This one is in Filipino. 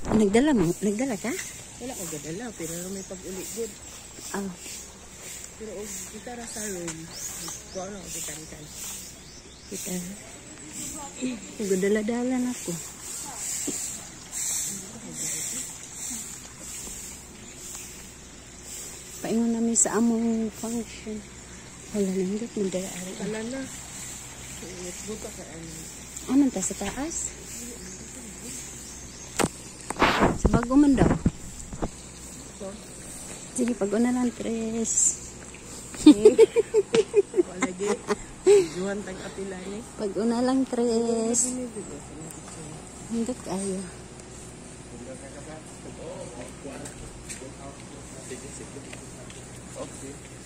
Nagdala mo? Nagdala ka? Wala ko gadala, pero may pag-uli good. Oh. Pero kita ra sa room. Ko ano ko kita. Kita. Nagdala-dala na ko. Paingon namin sa among function. Wala na, hindi mo dala. Wala na. Buka ka ano. Aman ta sa taas? Sa bago man daw. So, sige, pag-una lang, Tres. wala lagi. Juhan tag apila ni. Pag-una lang, Tres. Hindi kayo. Okay.